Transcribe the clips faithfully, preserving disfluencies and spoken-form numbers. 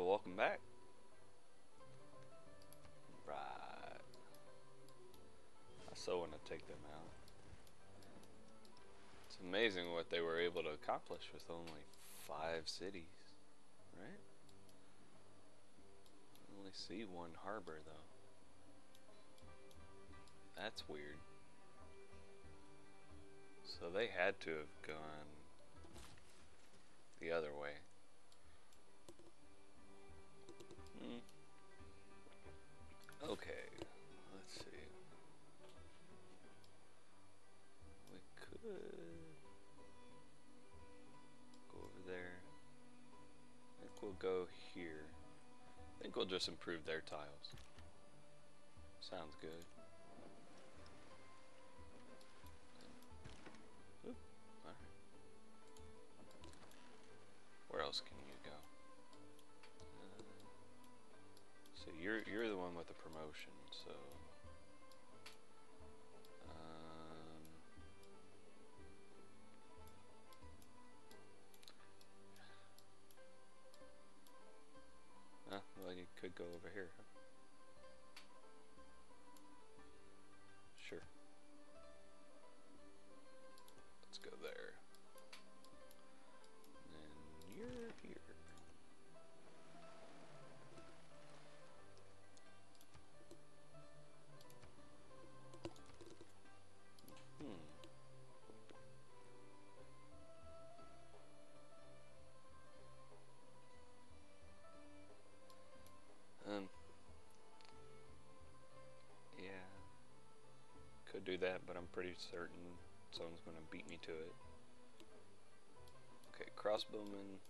welcome back. Right. I so want to take them out. It's amazing what they were able to accomplish with only five cities, right? I only see one harbor though. That's weird. So they had to have gone the other way. Hmm. Okay, let's see. We could go over there. I think we'll go here. I think we'll just improve their tiles. Sounds good. Oop. All right. Where else can you go? Uh, so you're you're the one with the promotion. So. Um, uh, well, you could go over here. Huh? Sure. Let's go there. And then you're here. Hmm. Um. Yeah. Could do that, but I'm pretty certain someone's gonna beat me to it. Okay, crossbowman.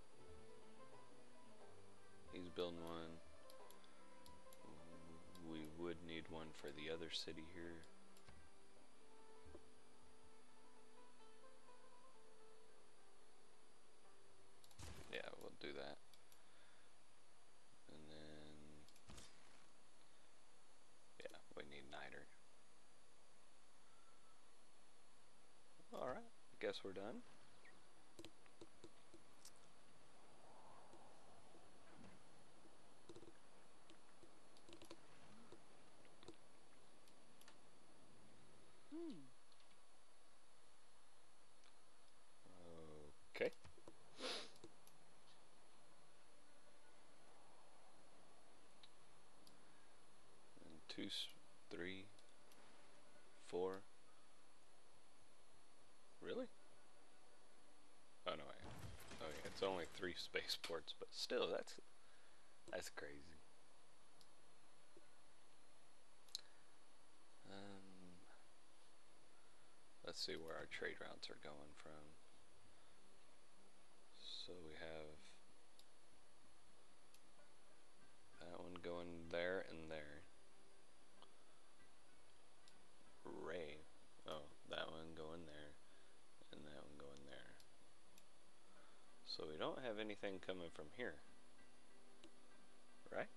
He's building one. We would need one for the other city here. Yeah, we'll do that. And then, yeah, we need niter. Alright, I guess we're done. Hmm. Okay. And two, three, four. Really? Oh no, wait. Oh yeah, it's only three spaceports, but still, that's that's crazy. Um, let's see where our trade routes are going from. So we have that one going there and there. Ray. Oh, that one going there and that one going there. So we don't have anything coming from here, right?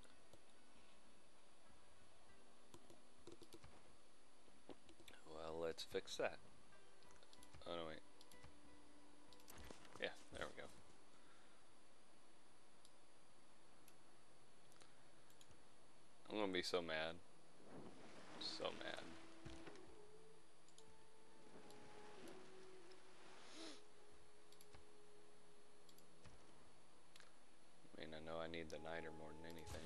Well, let's fix that. Oh no, wait. Yeah, there we go. I'm gonna be so mad. So mad. I mean, I know I need the niter more than anything.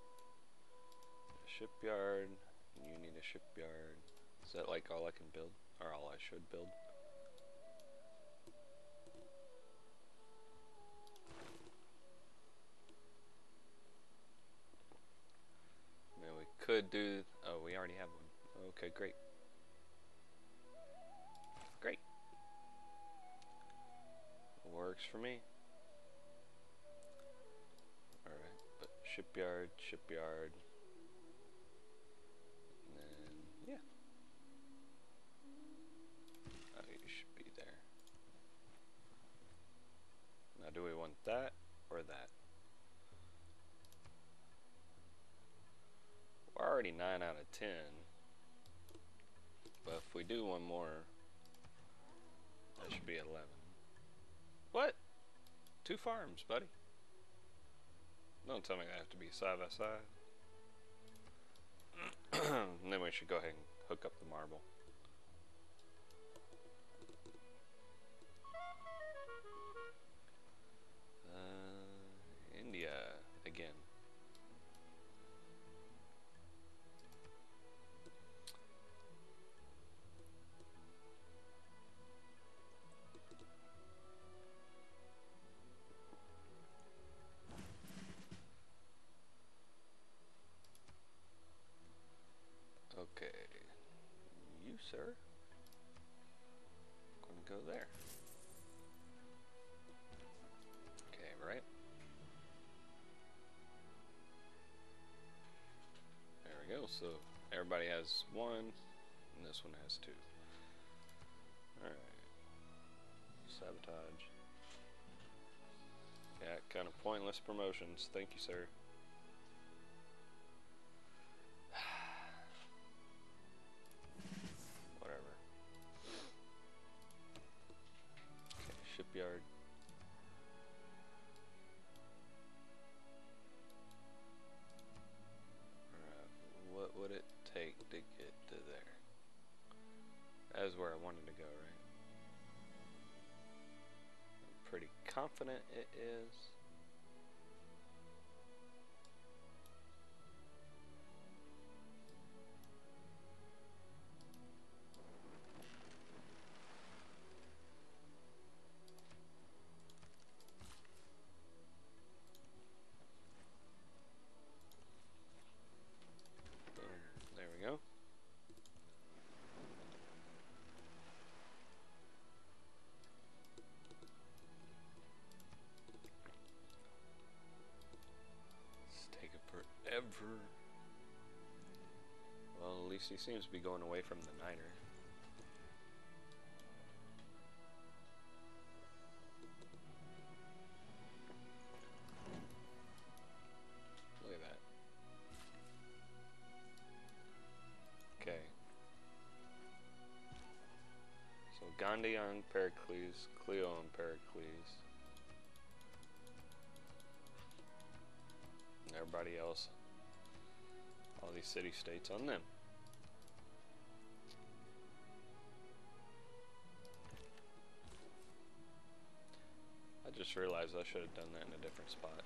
A shipyard. You need a shipyard. Is that like all I can build? Or all I should build? I mean, we could do... Oh, we already have one. Okay, great. Great. Works for me. Alright, but shipyard, shipyard. And then, yeah. Oh, you should be there. Now, do we want that or that? We're already nine out of ten. But if we do one more, that should be eleven. What? Two farms, buddy. Don't tell me they have to be side by side. And then we should go ahead and hook up the marble. Uh, India again. Okay, you, sir, gonna go there. Okay, right? There we go. So everybody has one, and this one has two. Alright. Sabotage. Yeah, kind of pointless promotions. Thank you, sir. Shipyard. Alright, what would it take to get to there? That is where I wanted to go, right? I'm pretty confident it is. There we go. It's taking forever. Well, at least he seems to be going away from the niter. Look at that. Okay. So Gandhi on Pericles, Cleo on Pericles. And everybody else, all these city-states on them. I just realized I should have done that in a different spot.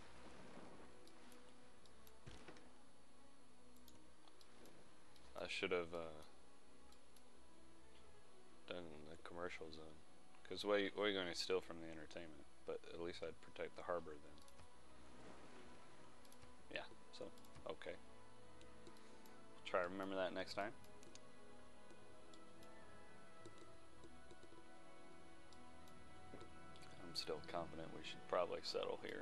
I should have uh, done the commercial zone. Because what, what are you going to steal from the entertainment? But at least I'd protect the harbor then. Yeah, so, okay. Try to remember that next time. I'm still confident we should probably settle here.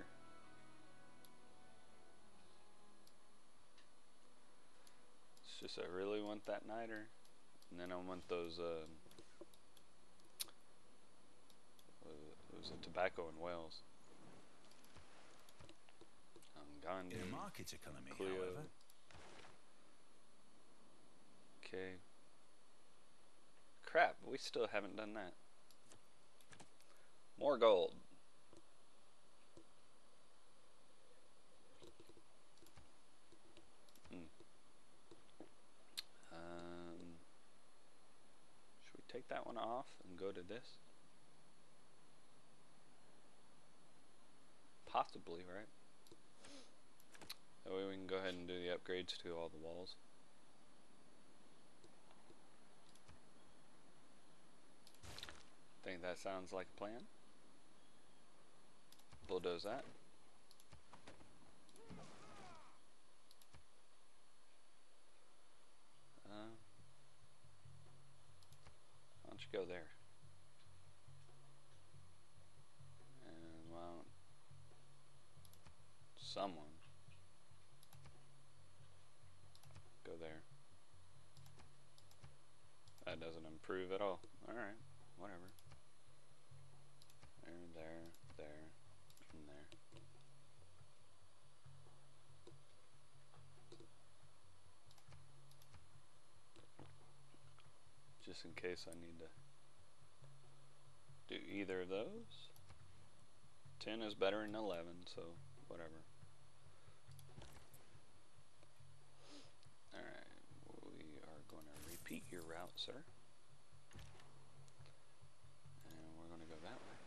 It's just I really want that niter. And then I want those, uh, it was a tobacco in Wales. Um, Gandhi, in a market economy, Cleo. however. Okay. Crap, we still haven't done that. More gold. Mm. Um, should we take that one off and go to this? Possibly, right? That way we can go ahead and do the upgrades to all the walls. Think that sounds like a plan? Bulldoze that. Uh, why don't you go there? And why don't someone go there? That doesn't improve at all. Alright, whatever. There, there, there, and there. Just in case I need to do either of those. ten is better than eleven, so whatever. Alright, we are going to repeat your route, sir. And we're going to go that way.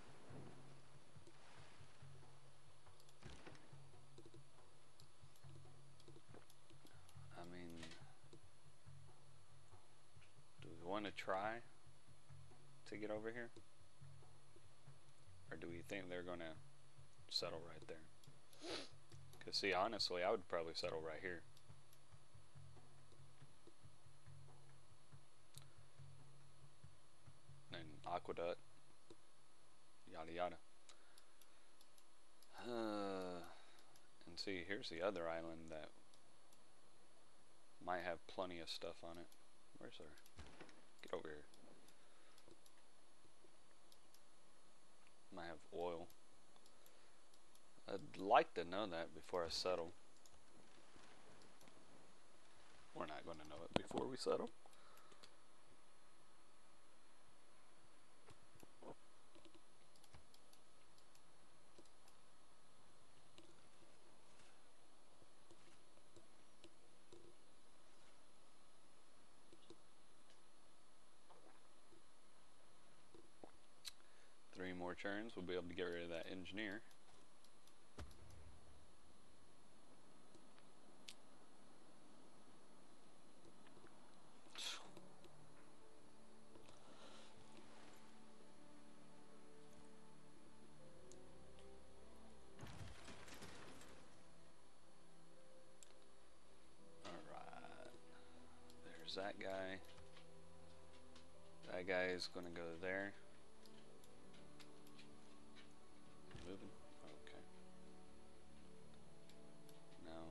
I mean, do we want to try to get over here? Or do we think they're going to settle right there? Because, see, honestly, I would probably settle right here. And aqueduct. Yada yada. Uh, and see, here's the other island that might have plenty of stuff on it. Where's our... Get over here. Might have oil. I'd like to know that before I settle. We're not going to know it before we settle. Three more turns, we'll be able to get rid of that engineer. Alright, there's that guy. That guy is going to go there. Moving. Okay. Now.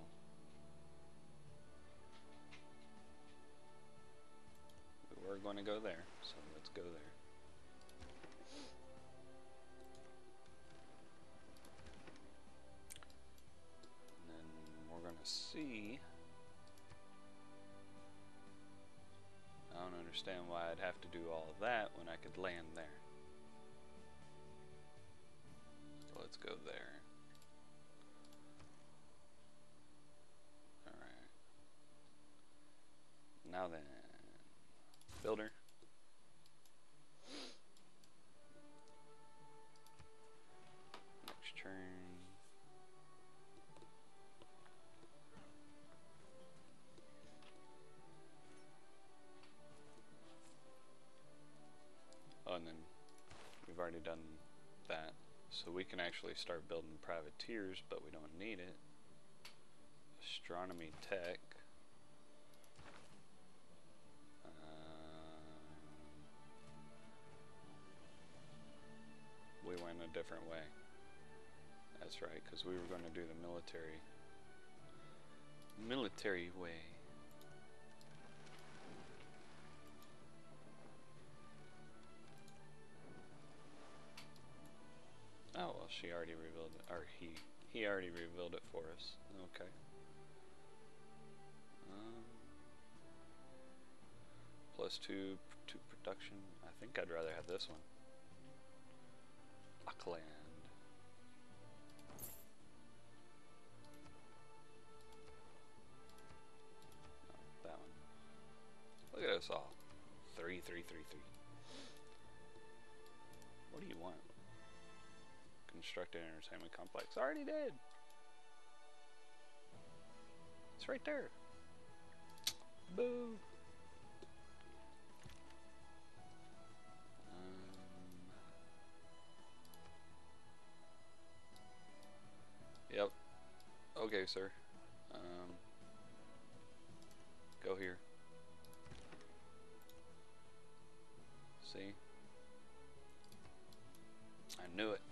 We were going to go there, so let's go there. And then we're going to see. I don't understand why I'd have to do all of that when I could land there. So let's go there. Alright. Now then, builder. Next turn. Oh, and then we've already done that. So we can actually start building privateers, but we don't need it. Astronomy tech. Um, we went a different way. That's right, because we were going to do the military. Military way. Oh, well, she already revealed it, or he, he already revealed it for us. Okay. Um, plus two to production. I think I'd rather have this one. Auckland. No, that one. Look at us all. Three, three, three, three. What do you want? Construct an entertainment complex. I already did. It's right there. Boo. Um, yep. Okay, sir. Um, go here. See? I knew it.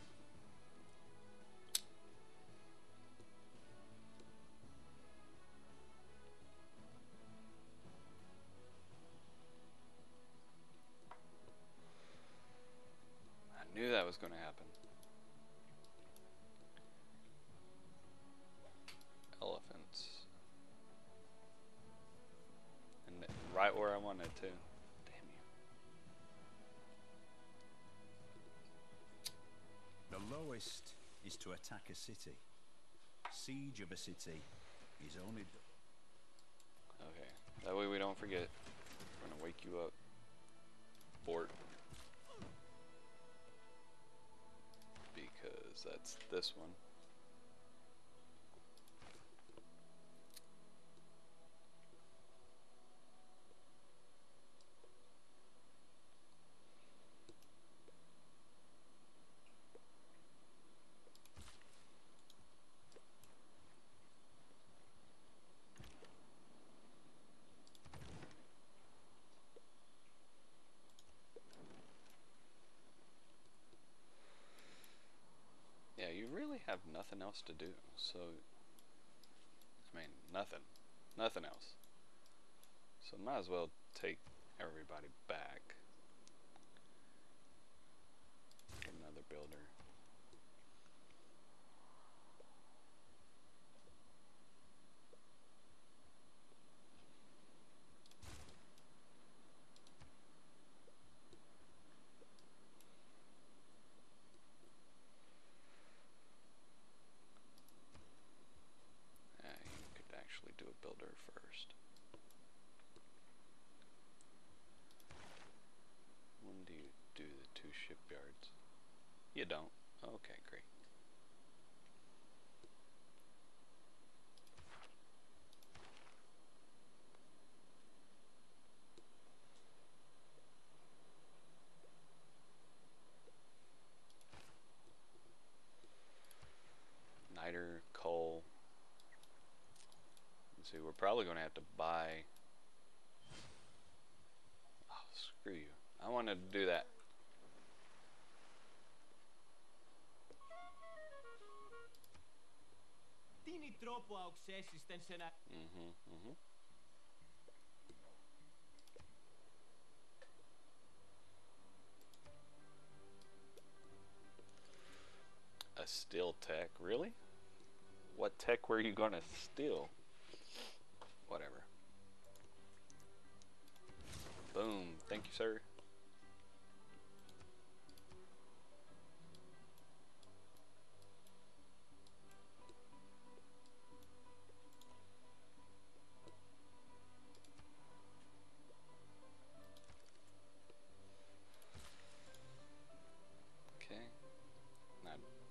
I knew that was going to happen. Elephants. And right where I wanted to. Damn you. The lowest is to attack a city. Siege of a city is only... Okay. That way we don't forget. We're gonna wake you up, Fort. Because that's this one. Yeah, you really have nothing else to do, so, I mean, nothing, nothing else. So might as well take everybody back. Get another builder. Do a builder first. When do you do the two shipyards? You don't? Okay, great. Niter, coal. See, we're probably going to have to buy. Oh, screw you. I wanted to do that. Mm-hmm, mm-hmm. A steel tech? Really? What tech were you going to steal? Whatever. Boom. Thank you, sir. Okay. Now,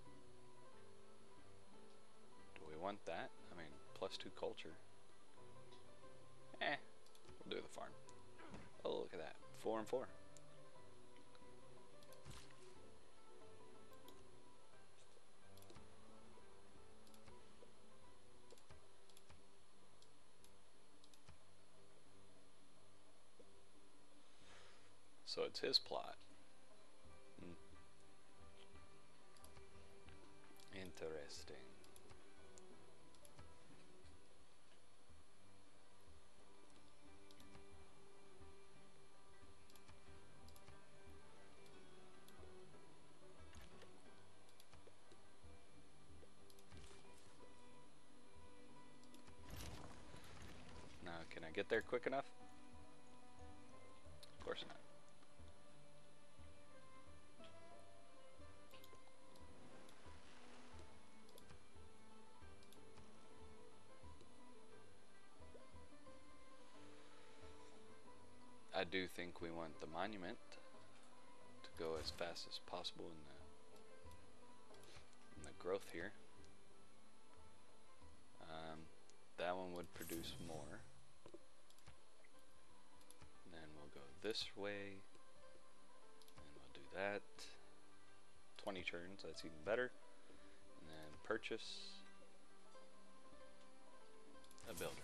do we want that? I mean, plus two culture. Eh, we'll do the farm. Oh, look at that. Four and four. So it's his plot. Hmm. Interesting. Now, can I get there quick enough? Of course not. I do think we want the monument to go as fast as possible in the, in the growth here. Um, that one would produce more. And then we'll go this way. And we'll do that. twenty turns, that's even better. And then purchase a builder.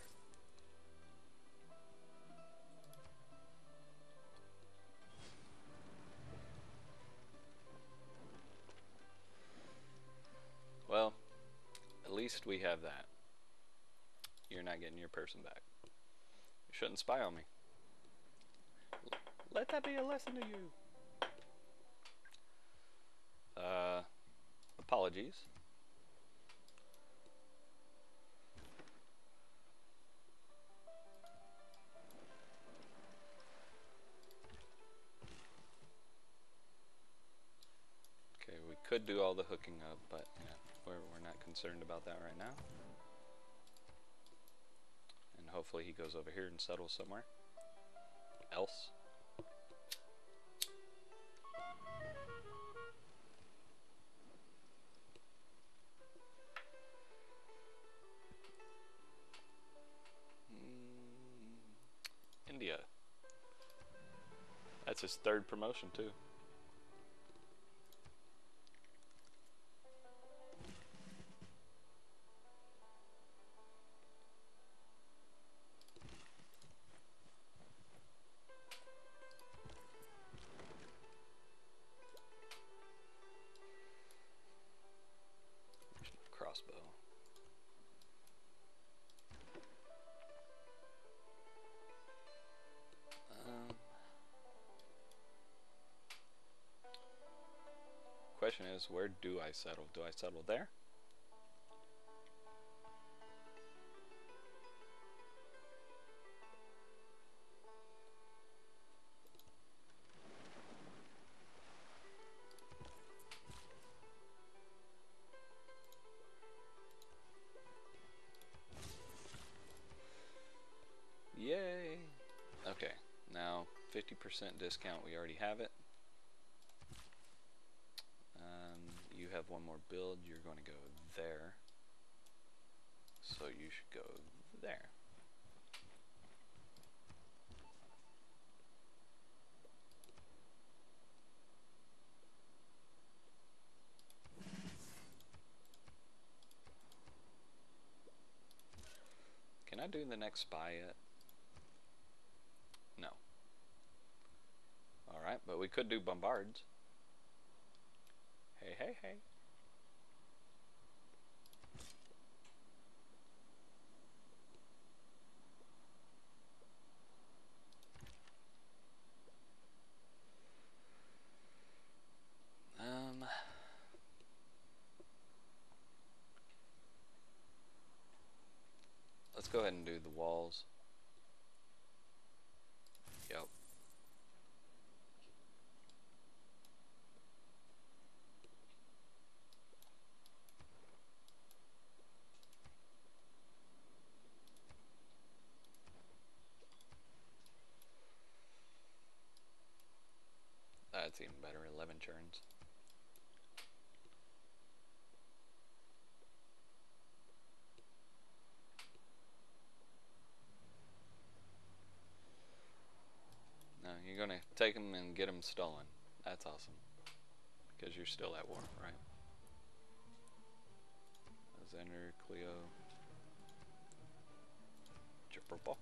Well, at least we have that. You're not getting your person back. You shouldn't spy on me. Let that be a lesson to you. Uh, apologies. Okay, we could do all the hooking up, but yeah, we're, we're not concerned about that right now. And hopefully he goes over here and settles somewhere else. India. That's his third promotion too. Crossbow. Um, question is, where do I settle? Do I settle there? Yay! Okay, now fifty percent discount, we already have it. Um, you have one more build, you're going to go there. So you should go there. Can I do the next spy yet? No. Alright, but we could do bombards. Hey, hey, hey. Um... Let's go ahead and do the walls. Yep. That's even better, eleven churns. No, you're gonna take them and get them stolen. That's awesome. Because you're still at war, right? Alexander, Cleo, Jipperbok.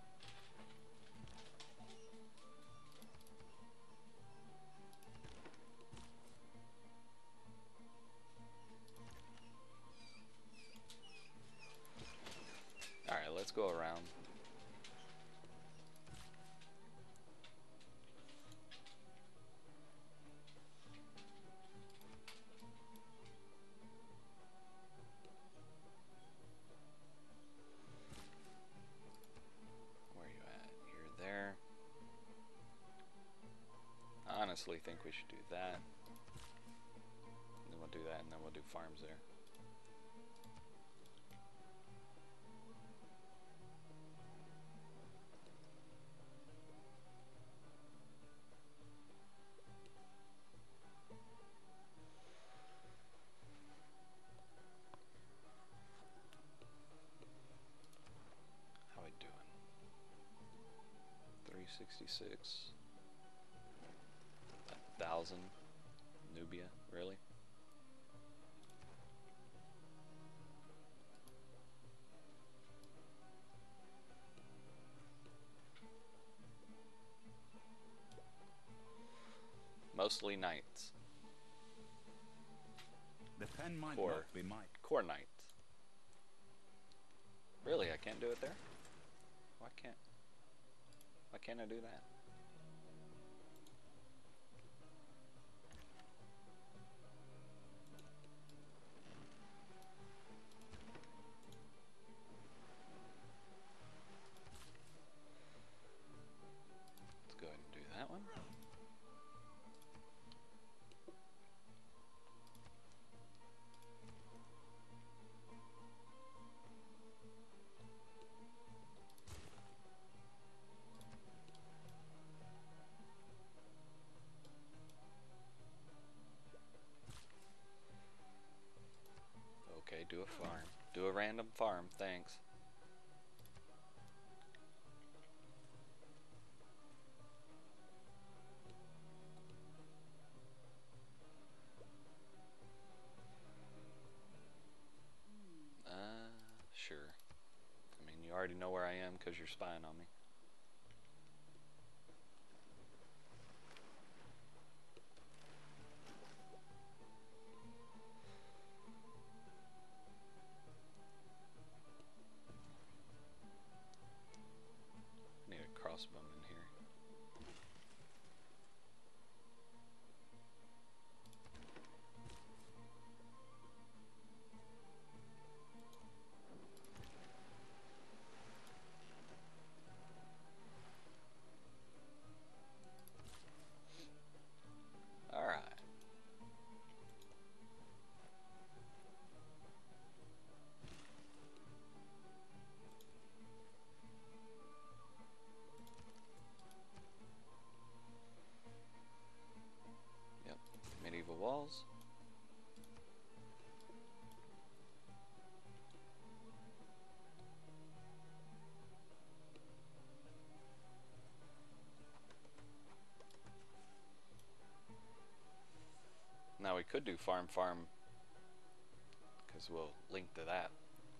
Alright, let's go around. Where are you at? You're there. I honestly think we should do that. And then we'll do that, and then we'll do farms there. How we doing? three sixty-six. A thousand. Nubia, really? Mostly knights. The pen might Core. not be mine. Core knights. Really, I can't do it there? Why can't? Why can't I do that? Let's go ahead and do that one. do a farm. Do a random farm, thanks. Uh, sure. I mean, you already know where I am because you're spying on me. Need a crossbow in here. Alright. Yep, medieval walls. Now we could do farm farm because we'll link to that.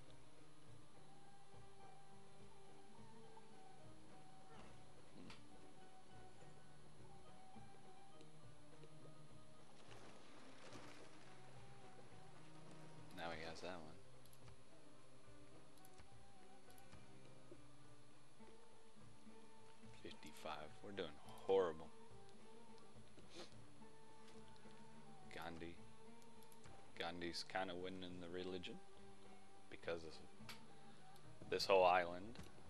Now he has that one. fifty-five. We're doing horrible. Gandhi. Gandhi's kind of winning the religion because of this whole island.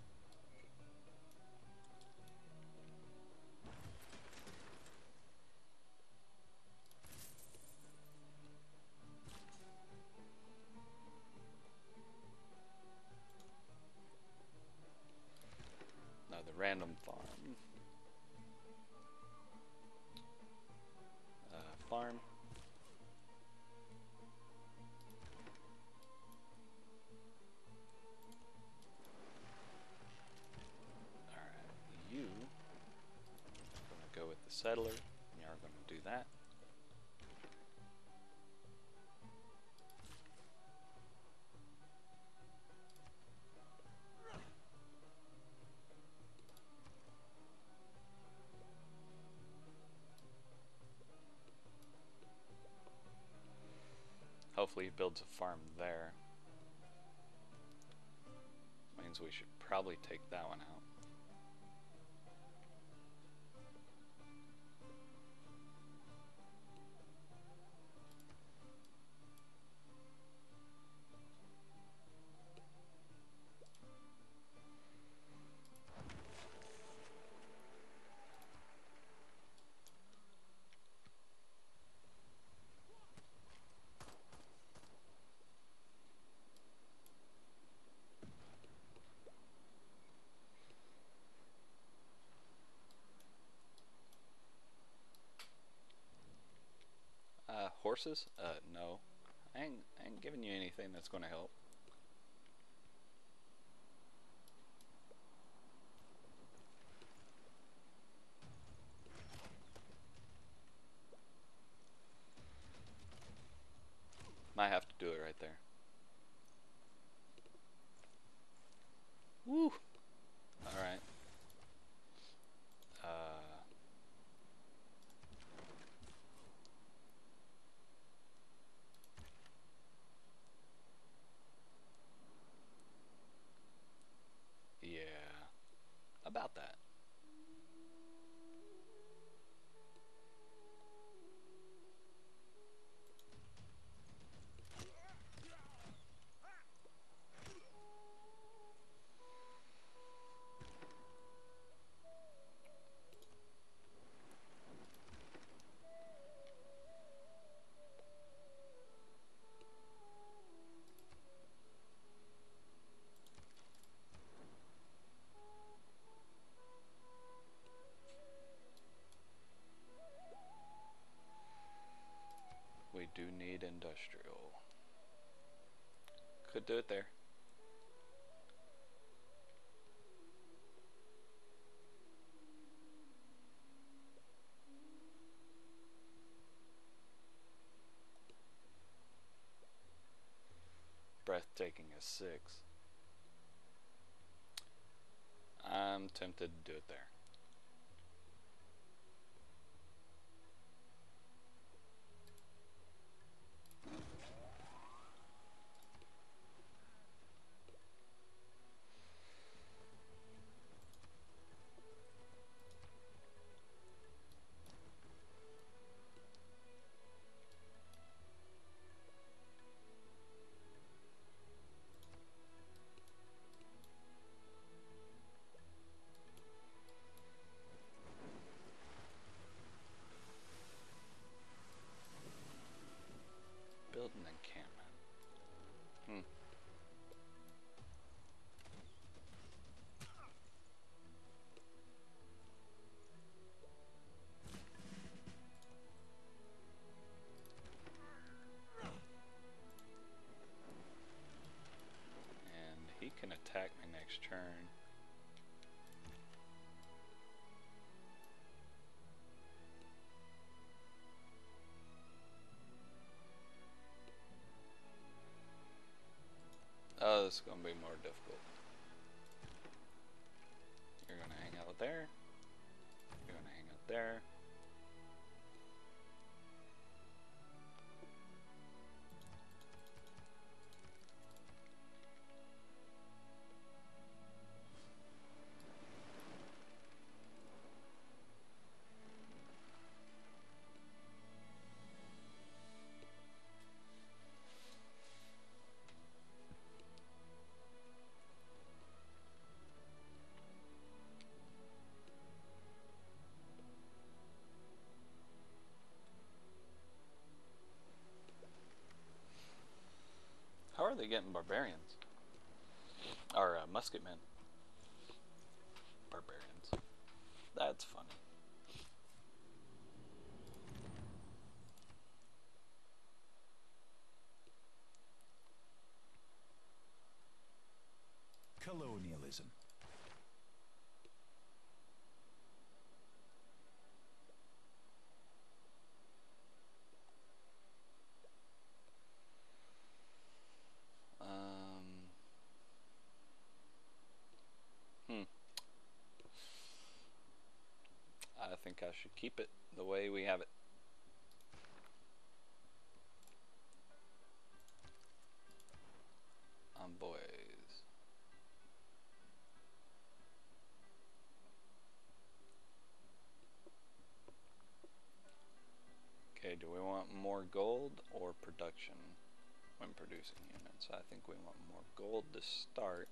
Now the random farm. Uh, farm. You are going to go with the settler, and you are going to do that. Hopefully he builds a farm there. Means we should probably take that one out. Uh, horses? Uh, no. I ain't, I ain't giving you anything that's going to help. Might have to do it right there. Woo! Alright. Uh... Yeah. About that. We do need industrial. Could do it there. Breathtaking as six. I'm tempted to do it there. Build an encampment. Hmm. And he can attack me next turn. Oh, this is going to be more difficult. You're going to hang out there. You're going to hang out there. How are they getting barbarians? Or uh, musketmen? Barbarians. That's funny. Colonialism. Um. Hmm. I think I should keep it the way we have it. Um, boys. Okay, do we want more gold or production when producing units? I think we want more gold to start.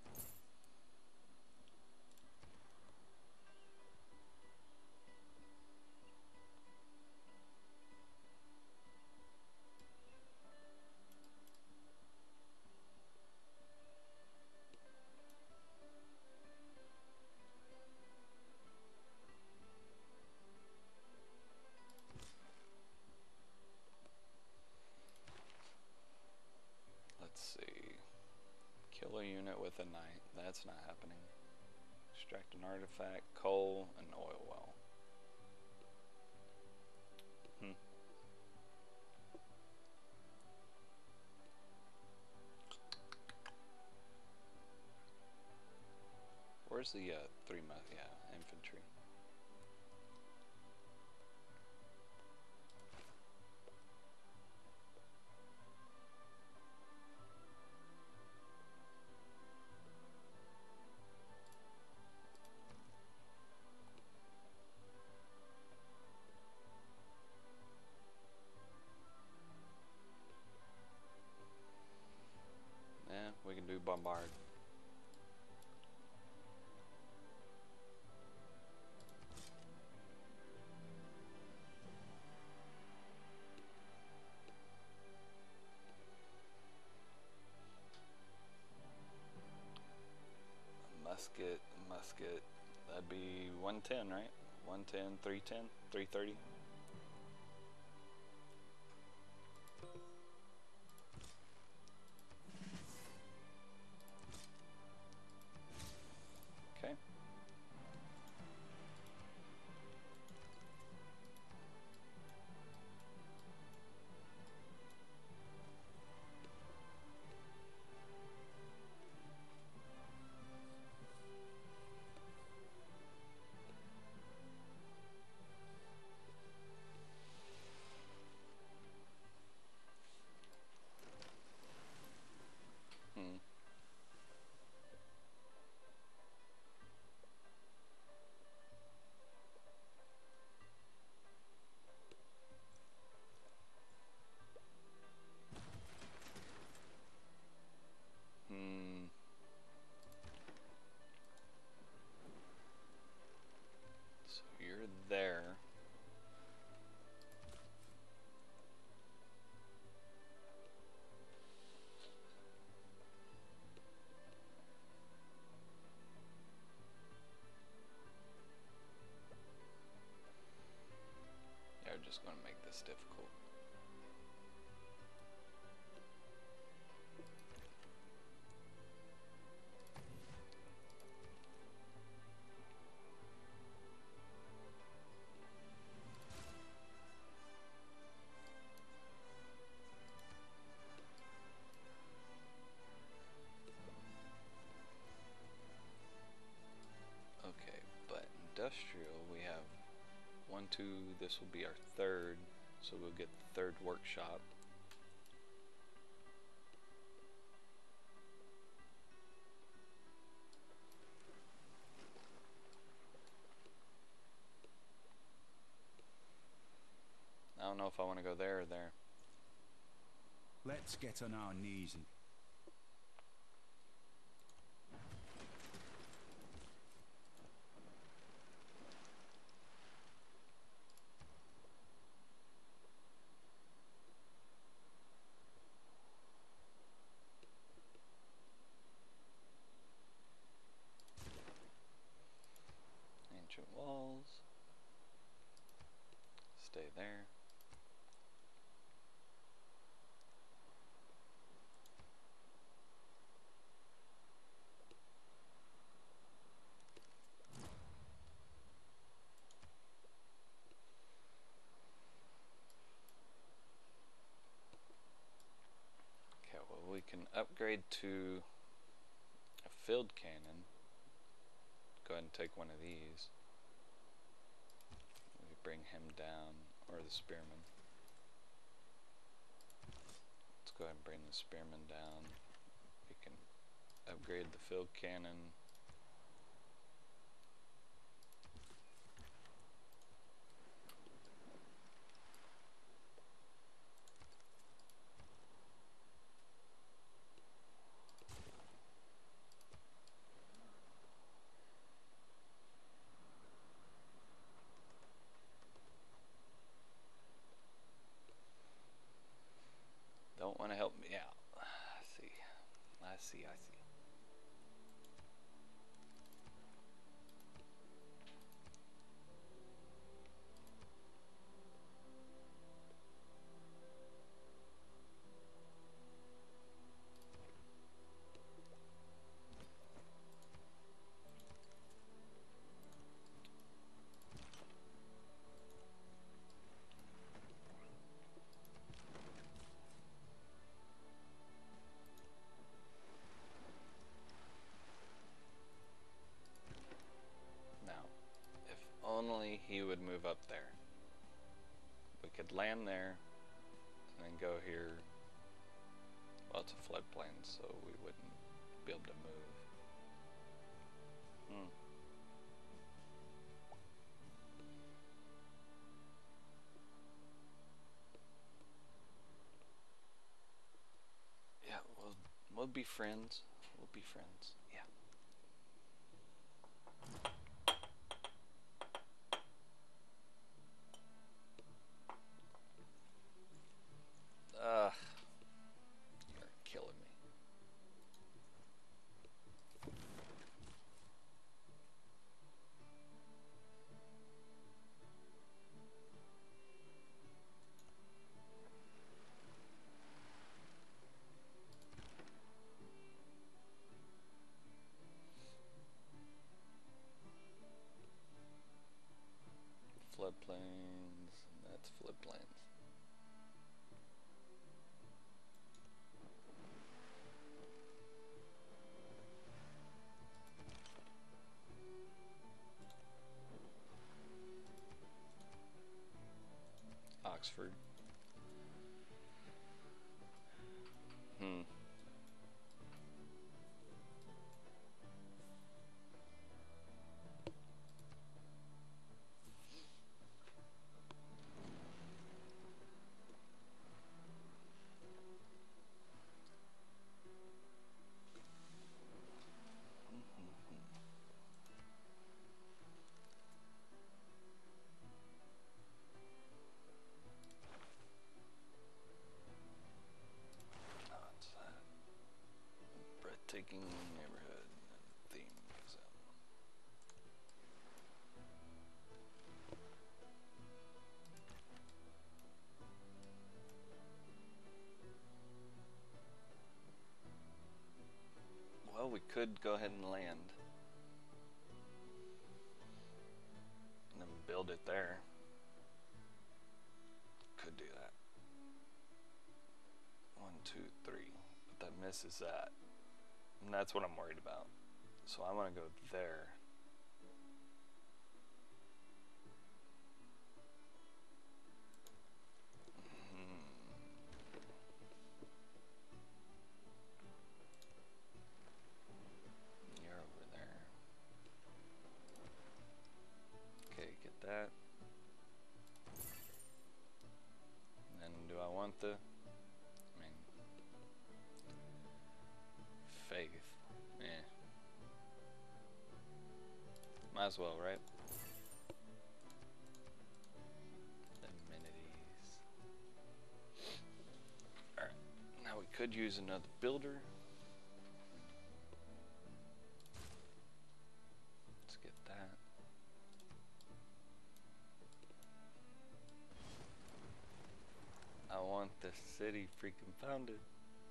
Let's see. Kill a unit with a knight. That's not happening. Extract an artifact, coal, and oil well. Hmm. Where's the uh, three month? Yeah, infantry. Yeah, we can do bombard. Musket, musket. That'd be one ten, right? one ten, three ten, three thirty. just going to make this difficult. Okay, but industrial, we have one, two, this will be our third, so we'll get the third workshop. I don't know if I want to go there or there. Let's get on our knees and... Ancient walls. Stay there. Okay, well, we can upgrade to a field cannon. Go ahead and take one of these. We bring him down, or the spearman. Let's go ahead and bring the spearman down. We can upgrade the field cannon. Don't want to help me out. I see. I see, I see. Only he would move up there. We could land there and then go here. Well, it's a floodplain, so we wouldn't be able to move. Hmm. Yeah, we'll, we'll be friends. We'll be friends. Yeah. Ugh. You're killing me. Floodplains, and that's floodplains. Oxford. Hmm. Breathtaking neighborhood and theme museum. could go ahead and land. And then build it there. Could do that. One, two, three. But that misses that. And that's what I'm worried about. So I want to go there. That. And then do I want the, I mean, faith, eh. Might as well, right? Amenities. Alright, now we could use another builder. I want the city freaking founded.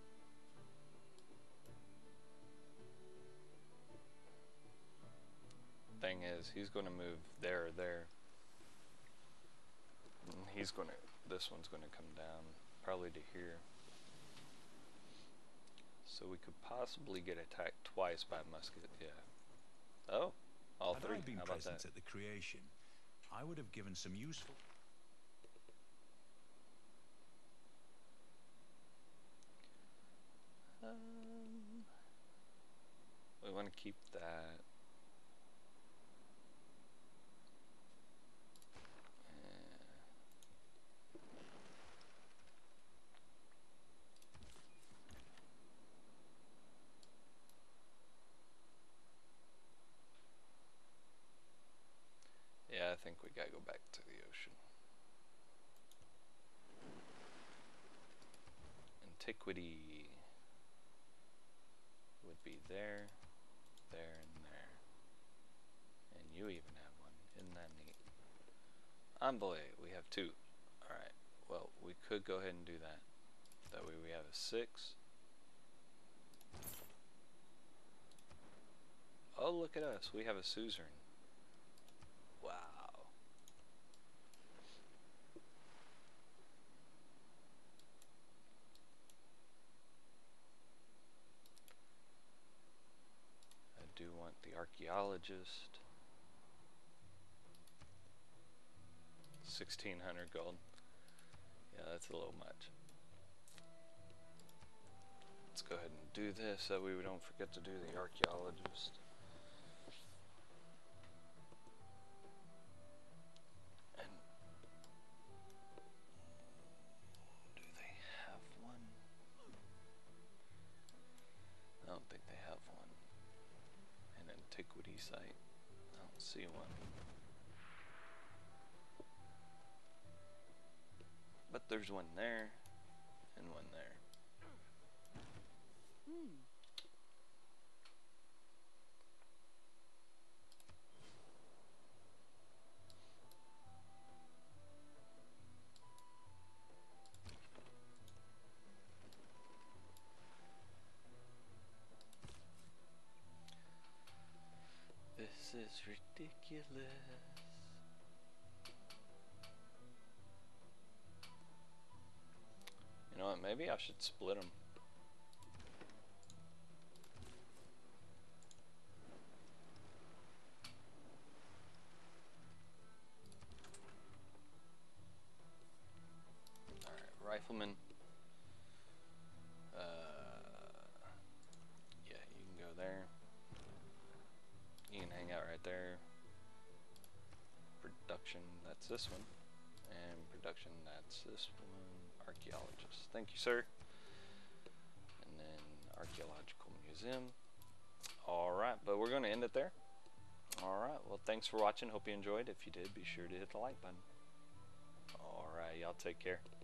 Thing is, he's going to move there or there. And he's going to, this one's going to come down probably to here. So we could possibly get attacked twice by musket, yeah. Oh, all Had three. I been How about present that? at the creation, I would have given some useful. Um, we want to keep that. Yeah, I think we gotta go back to the ocean. Antiquity would be there, there, and there. And you even have one. Isn't that neat? Envoy, we have two. Alright, well, we could go ahead and do that. That way we have a six. Oh, look at us. We have a suzerain. Wow. I do want the archaeologist. sixteen hundred gold. Yeah, that's a little much. Let's go ahead and do this so we don't forget to do the archaeologist. And do they have one? I don't think they have one. An antiquity site. I don't see one. But there's one there and one there. Hmm. This is ridiculous. You know what, maybe I should split them. Alright, rifleman. Uh, yeah, you can go there. You can hang out right there. Production, that's this one. And production, that's this one. Archaeologist. Thank you, sir. And then Archaeological Museum. Alright, but we're going to end it there. Alright, well, thanks for watching. Hope you enjoyed. If you did, be sure to hit the like button. Alright, y'all take care.